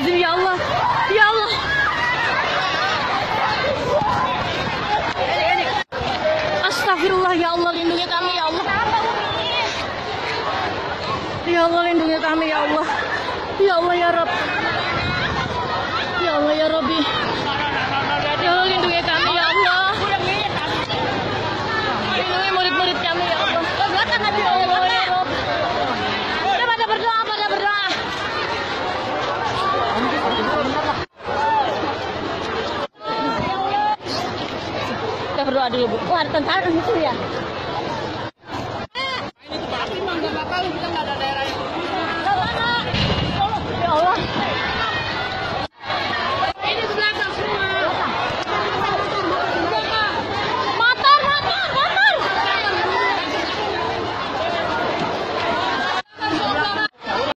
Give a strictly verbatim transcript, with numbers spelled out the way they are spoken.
Astagfirullahaladzim, ya Allah, ya Allah. Astagfirullah, ya Allah, lindungi kami, ya Allah. Ya Allah, lindungi kami, ya Allah. Ya Allah, ya Rabb. Ya Allah, ya Rabbi. Ya Allah, lindungi kami, ya Allah. Lindungi murid-murid kami, ya Allah. Ya Allah, ya Rabb. Udah pada berdoa, pada berdoa. Kita berdoa dulu, Bu. Wah, ada tentara itu ya.